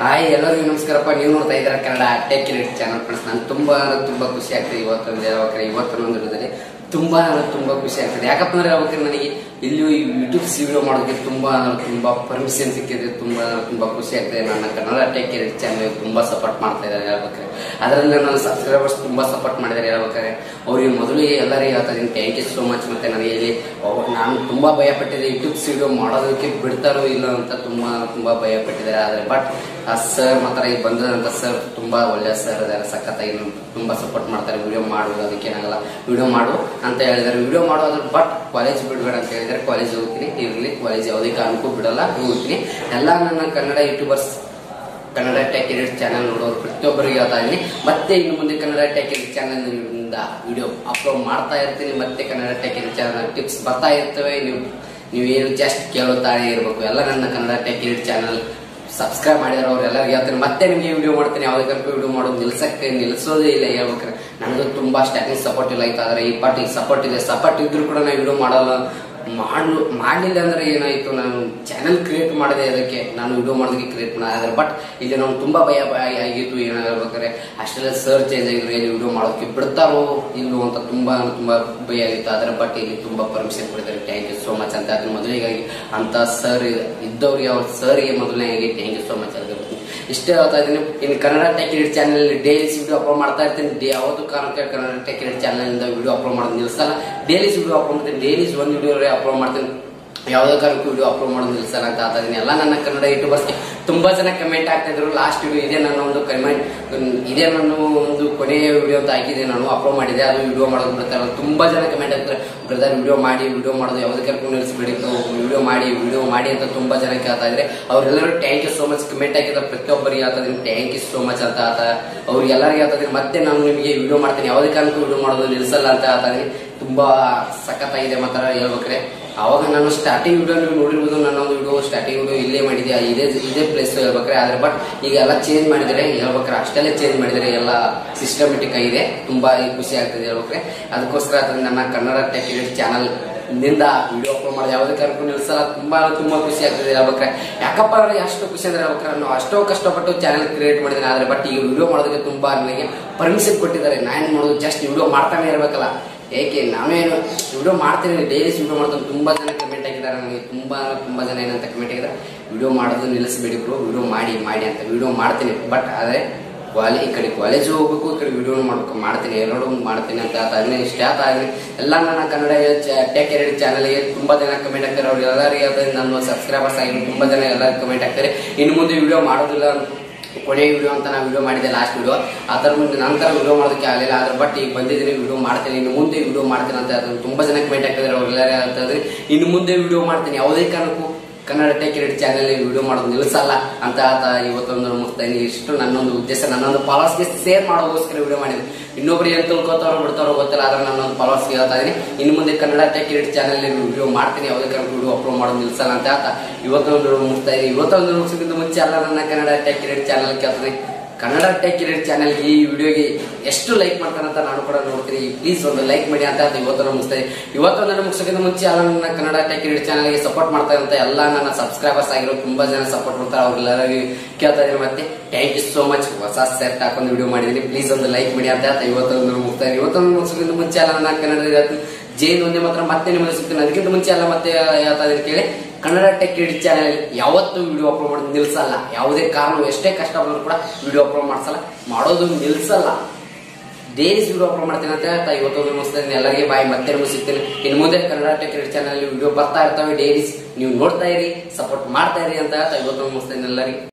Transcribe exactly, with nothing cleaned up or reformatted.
Hi ಎಲ್ಲರಿಗೂ ನಮಸ್ಕಾರಪ್ಪ. ನೀವು ನೋಡ್ತಾ ಇದ್ದೀರಾ Kannada tech Kirit channel. Friends ನಾನು ತುಂಬಾ ತುಂಬಾ ಖುಷಿ ಆಗ್ತದೆ ಇವತ್ತೊಂದು ಹೇಳ್ಬೇಕಾರೆ ಇವತ್ತೊಂದು ದಿನದಲ್ಲಿ ತುಂಬಾ ತುಂಬಾ ಖುಷಿ ಆಗ್ತದೆ. ಯಾಕಪ್ಪ ಅಂದ್ರೆ ಹೇಳ್ಬೇಕಾದ್ರೆ ನನಗೆ ಇಲ್ಲಿ ಯೂಟ್ಯೂಬ್ ವಿಡಿಯೋ ಮಾಡೋದಕ್ಕೆ ತುಂಬಾ ತುಂಬಾ ಪರ್ಮಿಷನ್ ಸಿಕ್ಕಿದೆ. ತುಂಬಾ ತುಂಬಾ ಖುಷಿ ಆಗ್ತದೆ. ನನ್ನ ಕನ್ನಡ ಟೆಕ್ ಕಿರಿಟ್ ಚಾನಲ್ ತುಂಬಾ ಸಪೋರ್ಟ್ ಮಾಡ್ತಾ ಇದ್ದಾರೆ ಹೇಳ್ಬೇಕಾರೆ. ಅದರಲ್ಲಿ ನನ್ನ ಸಬ್ಸ್ಕ್ರೈಬರ್ಸ್ ತುಂಬಾ ಸಪೋರ್ಟ್ ಮಾಡಿದ್ದಾರೆ ಹೇಳ್ಬೇಕಾರೆ. ಅವ್ರಿಗೆ ಮೊದಲಿಗೆ ಎಲ್ಲರಿಗೂ ಹೇಳ್ತಾ ಇದ್ದೀನಿ ಥ್ಯಾಂಕ್ ಯು ಸೋ ಮಚ್. ಮತ್ತೆ ನನಗೆ ಇಲ್ಲಿ ನಾನು ತುಂಬಾ ಭಯ ಪಟ್ಟಿದ್ದೆ ಯೂಟ್ಯೂಬ್ ವಿಡಿಯೋ ಮಾಡೋದಕ್ಕೆ ಬಿಡ್ತಾರೋ ಇಲ್ಲ ಅಂತ ತುಂಬಾ ತುಂಬಾ ಭಯ ಪಟ್ಟಿದ್ದಾರೆ. ಆದ್ರೆ ಬಟ್ ಆ ಸರ್ ಮಾತ್ರ ಈಗ ಬಂದಂತ ಸರ್ ತುಂಬಾ ಒಳ್ಳೆ ಸರ್ ಇದಾರೆ, ಸಖತ್ತಾಗಿ ತುಂಬಾ ಸಪೋರ್ಟ್ ಮಾಡ್ತಾರೆ. ವಿಡಿಯೋ ಮಾಡುವುದು ಅದಕ್ಕೇನಾಗಲ್ಲ, ವಿಡಿಯೋ ಮಾಡು ಅಂತ ಹೇಳಿದಾರೆ. ವಿಡಿಯೋ ಮಾಡೋದ್ರ ಬಟ್ ಕಾಲೇಜ್ ಬಿಡಬೇಡ ಅಂತ ಹೇಳಿದ್ರೆ ಕಾಲೇಜ್ ಹೋಗ್ತೀನಿ. ಇರ್ಲಿ ಕಾಲೇಜ್ ಯಾವುದೇ ಕಾರಣಕ್ಕೂ ಬಿಡಲ್ಲ, ಹೋಗ್ತೀನಿ. ಎಲ್ಲ ನನ್ನ Kannada YouTubers Kannada tech Kirit channel ನೋಡೋರು ಪ್ರತಿಯೊಬ್ಬರಿಗೆ ಹೇಳ್ತಾ ಇದೀನಿ. ಮತ್ತೆ ಇನ್ನು ಮುಂದೆ ಕನ್ನಡ ಟೆಕ್ ಕಿರಿಟ್ ಚಾನಲ್ ಇಂದ ವಿಡಿಯೋ ಅಪ್ಲೋಡ್ ಮಾಡ್ತಾ ಇರ್ತೀನಿ. ಮತ್ತೆ Kannada tech Kirit channel tips ಬರ್ತಾ ಇರ್ತವೆ. ನೀವು ನೀವೇನು ಜಸ್ಟ್ ಕೇಳುತ್ತಾನೆ ಇರಬೇಕು. ಎಲ್ಲ ನನ್ನ Kannada tech Kirit channel subscribe ಮಾಡಿದಾರೆ ಅವ್ರು ಎಲ್ಲರಿಗೂ ಹೇಳ್ತೀನಿ. ಮತ್ತೆ ನಿಮಗೆ ವಿಡಿಯೋ ಮಾಡ್ತೀನಿ. ಯಾವುದೇ ಕರ್ಕೊ ವಿಡಿಯೋ ಮಾಡೋದು ನಿಲ್ಸಕ್ಕೆ ನಿಲ್ಸೋದೇ ಇಲ್ಲ ಹೇಳ್ಬೇಕಾರೆ. ನನಗೂ ತುಂಬಾ ಸ್ಟಾರ್ಟಿಂಗ್ ಸಪೋರ್ಟ್ ಇಲ್ಲ ಆಯ್ತು. ಆದ್ರೆ ಈ ಪಾರ್ಟಿಗೆ ಸಪೋರ್ಟ್ ಇದೆ. ಸಪೋರ್ಟ್ ಇದ್ರು ಕೂಡ ನಾನು ವಿಡಿಯೋ ಮಾಡಲ್ಲ ಮಾಡು ಮಾಡಲಿಲ್ಲ ಅಂದ್ರೆ ಏನಾಯ್ತು, ನಾನು ಚಾನೆಲ್ ಕ್ರಿಯೇಟ್ ಮಾಡಿದೆ ಅದಕ್ಕೆ ನಾನು ವಿಡಿಯೋ ಮಾಡೋದಕ್ಕೆ ಕ್ರಿಯೇಟ್ ಮಾಡಿದ್ರೆ. ಬಟ್ ಇಲ್ಲಿ ನಾನು ತುಂಬಾ ಭಯ ಭಯ ಆಗಿತ್ತು. ಏನೋ ಹೇಳ್ಬೇಕಾದ್ರೆ ಅಷ್ಟೆಲ್ಲ ಸರ್ ಚೇಂಜ್ ಆಗಿದ್ರು, ಇಲ್ಲಿ ವಿಡಿಯೋ ಮಾಡೋದಕ್ಕೆ ಬಿಡ್ತಾರೋ ಇಲ್ಲೋ ಅಂತ ತುಂಬಾ ತುಂಬಾ ಭಯ ಆಗಿತ್ತು. ಆದ್ರೆ ಬಟ್ ಇಲ್ಲಿ ತುಂಬಾ ಪರ್ಮಿಷನ್ ಕೊಡಿದ್ದಾರೆ. ಥ್ಯಾಂಕ್ ಯು ಸೋ ಮಚ್ ಅಂತ. ಅದ್ರ ಮೊದಲಿಗಾಗಿ ಅಂತ ಸರ್ ಇದ್ದವ್ರಿಗೆ ಅವ್ರ ಸರ್ಗೆ ಮೊದಲನೇಗಾಗಿ ಥ್ಯಾಂಕ್ ಯು ಸೋ ಮಚ್ ಅಂತ ಇಷ್ಟೇ ಹೇಳ್ತಾ ಇದ್ದೀನಿ. ಇನ್ನು Kannada tech Kirit channel daily video upload ಮಾಡ್ತಾ ಇರ್ತೀನಿ. ಯಾವತ್ತು ಕಾರಣಕ್ಕೆ ಕನ್ನಡ ಟೆಕ್ ಕಿರಿಟ್ ಚಾನಲ್ ಇಂದ ವಿಡಿಯೋ ಅಪ್ಲೋಡ್ ಮಾಡೋದು ನಿಲ್ಸಲ್ಲ. ಡೈಲಿ ವಿಡಿಯೋ ಅಪ್ಲೋಡ್ ಮಾಡ್ತೀನಿ. ಡೈಲಿ ಒಂದು ವಿಡಿಯೋ ಅಪ್ಲೋಡ್ ಮಾಡ್ತೀನಿ. ಯಾವುದೇ ಕಾರಣಕ್ಕೂ ವಿಡಿಯೋ ಅಪ್ಲೋಡ್ ಮಾಡೋದು ನಿಲ್ಸಲ್ಲ ಅಂತ ಹೇಳ್ತಾ ಇದೀನಿ. ಎಲ್ಲ ನನ್ನ ಕನ್ನಡ ಯೂಟ್ಯೂಬರ್ಸ್ಗೆ ತುಂಬಾ ಜನ ಕಮೆಂಟ್ ಆಗ್ತಾ ಇದ್ರು. ಲಾಸ್ಟ್ ವಿಡಿಯೋ ಇದೇ ನನ್ನ ಒಂದು ಕಮೆಂಟ್ ಇದೇ ನನ್ನ ಒಂದು ಕೊನೆಯ ವಿಡಿಯೋ ಅಂತ ಹಾಕಿದೆ, ನಾನು ಅಪ್ಲೋಡ್ ಮಾಡಿದೆ. ಅದು ವಿಡಿಯೋ ಮಾಡೋದು ಬಿಡ್ತಾರೆ. ತುಂಬಾ ಜನ ಕಮೆಂಟ್ ಆಗ್ತಾರೆ, ಬ್ರದರ್ ವಿಡಿಯೋ ಮಾಡಿ ವಿಡಿಯೋ ಮಾಡೋದು ಯಾವುದೇ ಕರ್ಕೊಂಡು ನಿಲ್ಸ್ಬಿಡಿ, ವಿಡಿಯೋ ಮಾಡಿ ವಿಡಿಯೋ ಮಾಡಿ ಅಂತ ತುಂಬಾ ಜನ ಕೇಳ್ತಾ ಇದ್ರೆ ಅವ್ರೆಲ್ಲರೂ thank you so much. Comment ಹಾಕಿದ್ರೆ ಪ್ರತಿಯೊಬ್ಬರಿಗೆ ಹೇಳ್ತಾ ಇದೀನಿ ಥ್ಯಾಂಕ್ ಯು ಸೋ ಮಚ್ ಅಂತ ಹೇಳ್ತಾ ಅವ್ರಿಗೆ ಎಲ್ಲರಿಗೂ ಹೇಳ್ತಾ ಇದೀನಿ. ಮತ್ತೆ ನಾನು ನಿಮಗೆ ವಿಡಿಯೋ ಮಾಡ್ತೀನಿ, ಯಾವುದೇ ಕಾರಣಕ್ಕೂ ವಿಡಿಯೋ ಮಾಡೋದು ನಿಲ್ಸಲ್ಲ ಅಂತ ಹೇಳ್ತಾ ಇದೀನಿ. ತುಂಬಾ ಸಖತ್ತಾಗಿದೆ ಮಾತ್ರ ಹೇಳ್ಬೇಕ್ರೆ. ಅವಾಗ ನಾನು ಸ್ಟಾರ್ಟಿಂಗ್ ವಿಡಿಯೋ ನೀವು ನೋಡಿರ್ಬೋದು. ನನ್ನ ಒಂದು ವಿಡಿಯೋ ಸ್ಟಾರ್ಟಿಂಗ್ ವಿಡಿಯೋ ಇಲ್ಲೇ ಮಾಡಿದ್ದೆ, ಇದೇ ಇದೇ ಪ್ಲೇಸ್ ಹೇಳ್ಬೇಕ್ರೆ. ಆದ್ರೆ ಬಟ್ ಈಗ ಎಲ್ಲ ಚೇಂಜ್ ಮಾಡಿದರೆ ಹೇಳ್ಬೇಕ್ರೆ, ಅಷ್ಟೆಲ್ಲ ಚೇಂಜ್ ಮಾಡಿದರೆ ಎಲ್ಲ ಸಿಸ್ಟಮೆಟಿಕ್ ಆಗಿದೆ. ತುಂಬಾ ಖುಷಿ ಆಗ್ತದೆ ಹೇಳ್ಬೇಕ್ರೆ. ಅದಕ್ಕೋಸ್ಕರ ನನ್ನ ಕನ್ನಡ ಟೆಕ್ ಕಿರಿಟ್ ಚಾನಲ್ ನಿಂದ ವಿಡಿಯೋ ಅಪ್ಲೋಡ್ ಮಾಡೋದು ಯಾವುದೇ ಕಾರಣಕ್ಕೂ ನಿಲ್ಸಲ್ಲ. ತುಂಬಾ ತುಂಬಾ ಖುಷಿ ಆಗ್ತದೆ ಹೇಳ್ಬೇಕ್ರೆ. ಯಾಕಪ್ಪ ಅಂದ್ರೆ ಅಷ್ಟು ಖುಷಿ ಅಂದ್ರೆ ಹೇಳ್ಬೇಕ್ರೆ, ನಾನು ಅಷ್ಟೋ ಕಷ್ಟಪಟ್ಟು ಚಾನಲ್ ಕ್ರಿಯೇಟ್ ಮಾಡಿದ್ದೇನೆ. ಆದ್ರೆ ಬಟ್ ಈಗ ವಿಡಿಯೋ ಮಾಡೋದಕ್ಕೆ ತುಂಬಾ ನನಗೆ ಪರ್ಮಿಷನ್ ಕೊಟ್ಟಿದ್ದಾರೆ. ನಾನು ಮಾಡೋದು ಜಸ್ಟ್ ವಿಡಿಯೋ ಮಾಡ್ತಾನೆ ಇರ್ಬೇಕಲ್ಲ. ಏಕೆ ನಾವೇನು ವಿಡಿಯೋ ಮಾಡ್ತೀನಿ, ಡೈಲಿ ವಿಡಿಯೋ ಮಾಡ್ತೀನಿ. ತುಂಬಾ ಜನ ಕಮೆಂಟ್ ಹಾಕಿದ್ದಾರೆ ನನಗೆ. ತುಂಬಾ ತುಂಬಾ ಜನ ಏನಂತ ಕಮೆಂಟ್ ಹಾಕಿದ್ದಾರೆ, ವಿಡಿಯೋ ಮಾಡೋದು ನಿಲ್ಲಿಸಬೇಡಿ ಬ್ರೋ, ವಿಡಿಯೋ ಮಾಡಿ ಮಾಡಿ ಅಂತ. ವಿಡಿಯೋ ಮಾಡ್ತೀನಿ ಬಟ್ ಆದ್ರೆ ಕಾಲೇಜ್ ಈ ಕಡೆ ಕಾಲೇಜ್ ಹೋಗ್ಬೇಕು, ಈ ಕಡೆ ವಿಡಿಯೋ ಮಾಡ್ಕೊ ಮಾಡ್ತೀನಿ, ಎರಡು ಮಾಡ್ತೀನಿ ಅಂತ ಅದನ್ನೇ ಇಷ್ಟ ಆಗ್ತಾ ಇದೀನಿ. ಎಲ್ಲ ನನ್ನ ಕನ್ನಡ ಟೆಕ್ ಕಿರಿಟ್ ಚಾನಲ್ಗೆ ತುಂಬಾ ಜನ ಕಮೆಂಟ್ ಹಾಕ್ತಾರೆ. ಅವ್ರು ಎಲ್ಲರಿಗೆ ನನ್ನ ಸಬ್ಸ್ಕ್ರೈಬರ್ಸ್ ಆಗಿ ತುಂಬಾ ಜನ ಎಲ್ಲರಿಗೂ ಕಮೆಂಟ್ ಹಾಕ್ತಾರೆ. ಇನ್ನು ಮುಂದೆ ವಿಡಿಯೋ ಮಾಡೋದಿಲ್ಲ, ಕೊನೆ ವಿಡಿಯೋ ಅಂತ ನಾನು ವಿಡಿಯೋ ಮಾಡಿದ್ದೆ ಲಾಸ್ಟ್ ವಿಡಿಯೋ. ಅದರ ಮುಂದೆ ನಂತರ ವಿಡಿಯೋ ಮಾಡೋದಕ್ಕೆ ಆಗಲಿಲ್ಲ. ಆದ್ರೆ ಬಟ್ ಈಗ ಬಂದಿದ್ದೀನಿ, ವಿಡಿಯೋ ಮಾಡ್ತೀನಿ. ಇನ್ನು ಮುಂದೆ ವಿಡಿಯೋ ಮಾಡ್ತೀನಿ ಅಂತ ಅದನ್ನು ತುಂಬಾ ಜನ ಕಮೆಂಟ್ ಹಾಕಿದ್ರೆ ಅವ್ರೆಲ್ಲರೂ ಹೇಳ್ತಾ ಇದ್ರೆ ಇನ್ನು ಮುಂದೆ ವಿಡಿಯೋ ಮಾಡ್ತೀನಿ. ಯಾವುದೇ ಕಾರಣಕ್ಕೂ Kannada tech Kirit channel video ಮಾಡೋದು ನಿಲ್ಸಲ್ಲ ಅಂತ ಹೇಳ್ತಾ ಇವತ್ತೊಂದು ಮುಗಿಸ್ತಾ ಇದೀನಿ. ಇಷ್ಟು ನನ್ನೊಂದು ಉದ್ದೇಶ. ನನ್ನೊಂದು ಫಾಲೋವರ್ಸ್ಗೆ ಶೇರ್ ಮಾಡೋದಕ್ಕೋಸ್ಕರ ವಿಡಿಯೋ ಮಾಡಿದ್ದೀನಿ. ಇನ್ನೊಬ್ರು ಏನ್ ತಿಳ್ಕೊತಾರೋ ಬಿಡ್ತಾರೋ ಗೊತ್ತಿಲ್ಲ. ಆದ್ರೆ ನನ್ನೊಂದು ಫಾಲೋವರ್ಸ್ಗೆ ಹೇಳ್ತಾ ಇದೀನಿ, ಇನ್ನು ಮುಂದೆ Kannada tech Kirit channel video ಮಾಡ್ತೀನಿ. ಯಾವುದೇ ಕಾರಣಕ್ಕೂ ವಿಡಿಯೋ ಅಪ್ಲೋಡ್ ಮಾಡೋದು ನಿಲ್ಸಲ್ಲ ಅಂತ ಹೇಳ್ತಾ ಇವತ್ತೊಂದು ಮುಗಿಸ್ತಾ ಇದೀನಿ. ಇವತ್ತೊಂದು ಮುಗಿಸೋಕ್ಕಿಂತ ಮುಂಚೆ ಎಲ್ಲ ನನ್ನ ಕನ್ನಡ ಟೆಕ್ ಕಿರಿಟ್ ಚಾನಲ್ ಕೇಳ್ತೀನಿ. ಕನ್ನಡ ಟೆಕ್ ಕಿರಿಟ್ ಚಾನಲ್ ಈ ವಿಡಿಯೋಗೆ ಎಷ್ಟು ಲೈಕ್ ಮಾಡ್ತಾರಂತ ನಾನು ಕೂಡ ನೋಡ್ತೀನಿ. ಪ್ಲೀಸ್ ಒಂದು ಲೈಕ್ ಮಾಡಿ ಅಂತ ಇವತ್ತೊಂದು ಮುಗಿಸ್ತಾ ಇದೀನಿ. ಇವತ್ತೊಂದು ಮುಗಿಸೋಕ್ಕಿಂತ ಮುಂಚೆ ಎಲ್ಲ ನನ್ನ ಕನ್ನಡ ಟೆಕ್ ಕಿರಿಟ್ ಚಾನಲ್ಗೆ ಸಪೋರ್ಟ್ ಮಾಡ್ತಾ ಇರಂತ ಎಲ್ಲ ನನ್ನ ಸಬ್ಸ್ಕ್ರೈಬರ್ಸ್ ಆಗಿರೋ ತುಂಬಾ ಜನ ಸಪೋರ್ಟ್ ಮಾಡ್ತಾರೆ. ಅವ್ರೆಲ್ಲರಿಗೂ ಕೇಳ್ತಾ ಇದೀನಿ. ಮತ್ತೆ ಥ್ಯಾಂಕ್ ಯು ಸೋ ಮಚ್. ಹೊಸ ಸೆಟ್ ಹಾಕೊಂಡು ವಿಡಿಯೋ ಮಾಡಿದೀನಿ. ಪ್ಲೀಸ್ ಒಂದು ಲೈಕ್ ಮಾಡಿ ಅಂತ ಇವತ್ತೊಂದು ಮುಗಿಸ್ತಾ ಇದೀನಿ. ಇವತ್ತೊಂದು ಮುಗಿಸೋಕ್ಕಿಂತ ಮುಂಚೆ ಎಲ್ಲ ನನ್ನ ಕನ್ನಡ ಜೈನ್ ಒಂದೇ ಮಾತ್ರ ಮತ್ತೆ ನಿಮಗೆ ಸಿಗ್ತೀನಿ. ಅದಕ್ಕಿಂತ ಮುಂಚೆ ಎಲ್ಲ ಮತ್ತೆ ಹೇಳ್ತಾ ಇದೀನಿ ಕೇಳಿ, ಕನ್ನಡ ಟೆಕ್ ಕಿರಿಟ್ ಚಾನಲ್ ಯಾವತ್ತೂ ವಿಡಿಯೋ ಅಪ್ಲೋಡ್ ಮಾಡೋದು ನಿಲ್ಸಲ್ಲ. ಯಾವುದೇ ಕಾರಣ ಎಷ್ಟೇ ಕಷ್ಟ ಬಂದ್ರು ಕೂಡ ವಿಡಿಯೋ ಅಪ್ಲೋಡ್ ಮಾಡ್ಸಲ್ಲ, ಮಾಡೋದು ನಿಲ್ಸಲ್ಲ. ಡೈಲಿ ವಿಡಿಯೋ ಅಪ್ಲೋಡ್ ಮಾಡ್ತೀನಿ ಅಂತ ಹೇಳ್ತಾ ಇವತ್ತೊಂದು ಮುಗಿಸ್ತೀನಿ. ಎಲ್ಲರಿಗೆ ಬಾಯ್, ಮತ್ತೆ ಸಿಗ್ತೀನಿ. ಇನ್ನು ಮುಂದೆ Kannada tech Kirit channel video ಬರ್ತಾ ಇರ್ತವೆ. ಡೈಲಿ ನೀವು ನೋಡ್ತಾ ಇರಿ, ಸಪೋರ್ಟ್ ಮಾಡ್ತಾ ಇರಿ ಅಂತ ಹೇಳ್ತಾ ಇವತ್ತೊಂದು ಮುಗಿಸ್ತೀನಿ ಎಲ್ಲರಿಗೆ.